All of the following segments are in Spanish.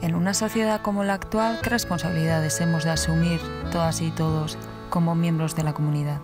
En una sociedad como la actual, ¿qué responsabilidades hemos de asumir todas y todos como miembros de la comunidad?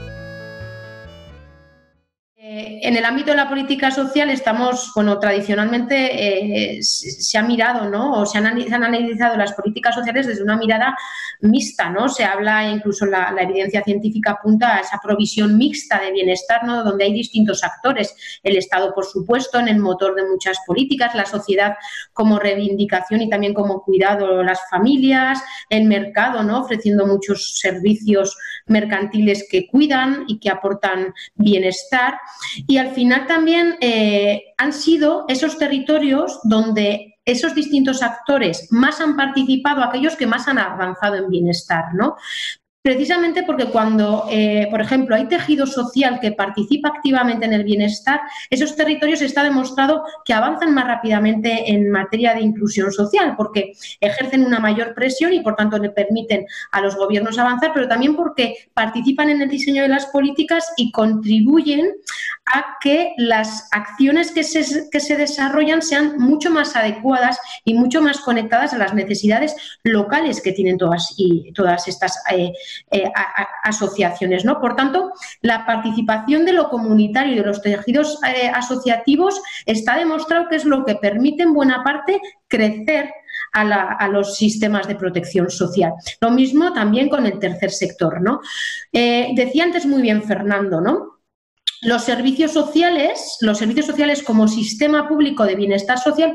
En el ámbito de la política social estamos, bueno, tradicionalmente se ha mirado, ¿no? O se han analizado las políticas sociales desde una mirada mixta, ¿no? Se habla, incluso la evidencia científica apunta a esa provisión mixta de bienestar, ¿no? Donde hay distintos actores, el Estado, por supuesto, en el motor de muchas políticas, la sociedad como reivindicación y también como cuidado, las familias, el mercado, ¿no? Ofreciendo muchos servicios mercantiles que cuidan y que aportan bienestar. Y al final también han sido esos territorios donde esos distintos actores más han participado, aquellos que más han avanzado en bienestar, ¿no? Precisamente porque cuando, por ejemplo, hay tejido social que participa activamente en el bienestar, esos territorios está demostrado que avanzan más rápidamente en materia de inclusión social, porque ejercen una mayor presión y, por tanto, le permiten a los gobiernos avanzar, pero también porque participan en el diseño de las políticas y contribuyen a que las acciones que se desarrollan sean mucho más adecuadas y mucho más conectadas a las necesidades locales que tienen todas estas asociaciones, ¿no? Por tanto, la participación de lo comunitario y de los tejidos asociativos está demostrado que es lo que permite en buena parte crecer a los sistemas de protección social. Lo mismo también con el tercer sector, ¿no? Decía antes muy bien Fernando, ¿no? Los servicios sociales como sistema público de bienestar social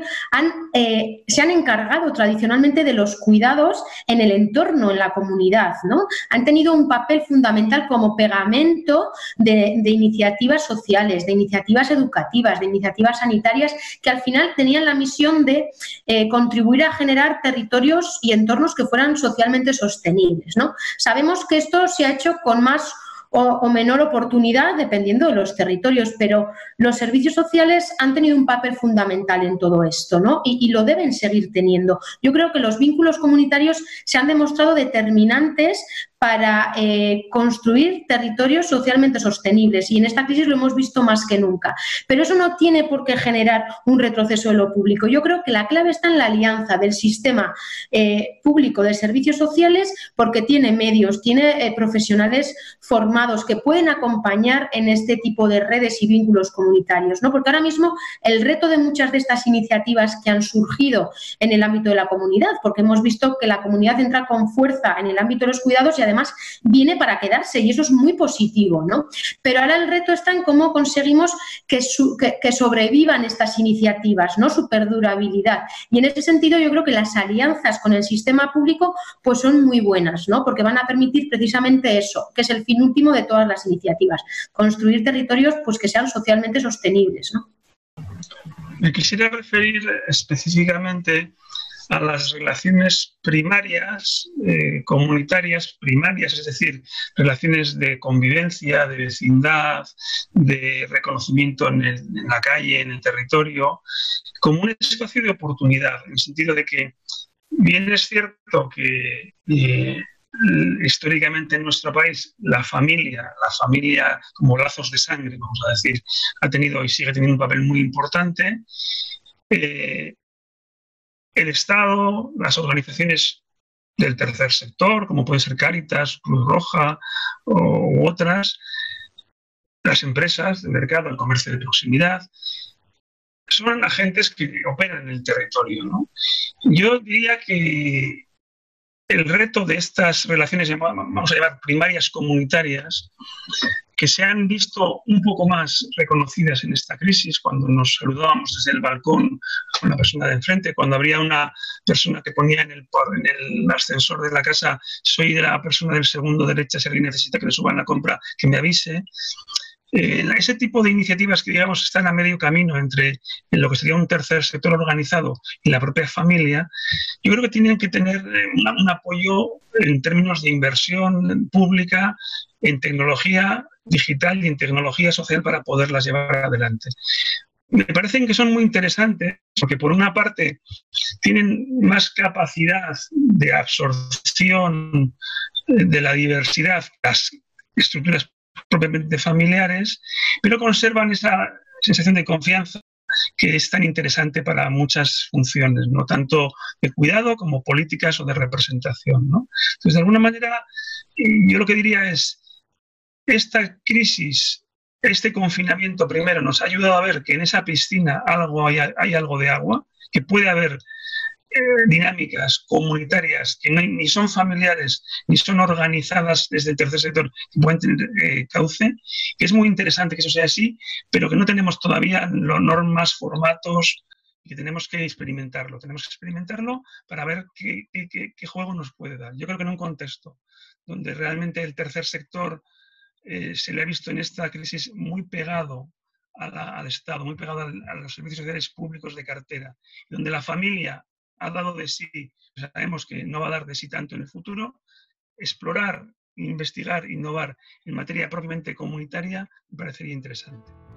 se han encargado tradicionalmente de los cuidados en el entorno, en la comunidad, ¿no? Han tenido un papel fundamental como pegamento de iniciativas sociales, de iniciativas educativas, de iniciativas sanitarias, que al final tenían la misión de contribuir a generar territorios y entornos que fueran socialmente sostenibles, ¿no? Sabemos que esto se ha hecho con más o menor oportunidad dependiendo de los territorios, pero los servicios sociales han tenido un papel fundamental en todo esto, ¿no? Y lo deben seguir teniendo. Yo creo que los vínculos comunitarios se han demostrado determinantes para construir territorios socialmente sostenibles, y en esta crisis lo hemos visto más que nunca. Pero eso no tiene por qué generar un retroceso de lo público. Yo creo que la clave está en la alianza del sistema público de servicios sociales, porque tiene medios, tiene profesionales formados que pueden acompañar en este tipo de redes y vínculos comunitarios, ¿no? Porque ahora mismo el reto de muchas de estas iniciativas que han surgido en el ámbito de la comunidad, porque hemos visto que la comunidad entra con fuerza en el ámbito de los cuidados y además viene para quedarse, y eso es muy positivo, ¿no? Pero ahora el reto está en cómo conseguimos que sobrevivan estas iniciativas, ¿no? Su perdurabilidad. Y en ese sentido yo creo que las alianzas con el sistema público pues son muy buenas, ¿no? Porque van a permitir precisamente eso, que es el fin último de todas las iniciativas, construir territorios pues que sean socialmente sostenibles, ¿no? Me quisiera referir específicamente a las relaciones primarias, comunitarias primarias, es decir, relaciones de convivencia, de vecindad, de reconocimiento en la calle, en el territorio, como un espacio de oportunidad, en el sentido de que bien es cierto que históricamente en nuestro país la familia como lazos de sangre, vamos a decir, ha tenido y sigue teniendo un papel muy importante. El Estado, las organizaciones del tercer sector, como pueden ser Cáritas, Cruz Roja u otras, las empresas del mercado, el comercio de proximidad, son agentes que operan en el territorio, ¿no? Yo diría que el reto de estas relaciones, vamos a llamar primarias comunitarias, que se han visto un poco más reconocidas en esta crisis, cuando nos saludábamos desde el balcón con la persona de enfrente, cuando habría una persona que ponía en el ascensor de la casa: soy de la persona del segundo derecha, si alguien necesita que le suban la compra, que me avise. Ese tipo de iniciativas que, digamos, están a medio camino entre lo que sería un tercer sector organizado y la propia familia, yo creo que tienen que tener un apoyo en términos de inversión pública en tecnología digital y en tecnología social para poderlas llevar adelante. Me parecen que son muy interesantes porque, por una parte, tienen más capacidad de absorción de la diversidad, las estructuras propiamente familiares, pero conservan esa sensación de confianza que es tan interesante para muchas funciones, no tanto de cuidado como políticas o de representación, ¿no? Entonces, de alguna manera, yo lo que diría es, esta crisis, este confinamiento primero nos ha ayudado a ver que en esa piscina hay algo de agua, que puede haber dinámicas comunitarias que ni son familiares ni son organizadas desde el tercer sector que pueden tener cauce, que es muy interesante que eso sea así, pero que no tenemos todavía normas, formatos, y que tenemos que experimentarlo. Tenemos que experimentarlo para ver qué juego nos puede dar. Yo creo que en un contexto donde realmente el tercer sector se le ha visto en esta crisis muy pegado al Estado, muy pegado a los servicios sociales públicos de cartera, donde la familia ha dado de sí, sabemos que no va a dar de sí tanto en el futuro, explorar, investigar, innovar en materia propiamente comunitaria me parecería interesante.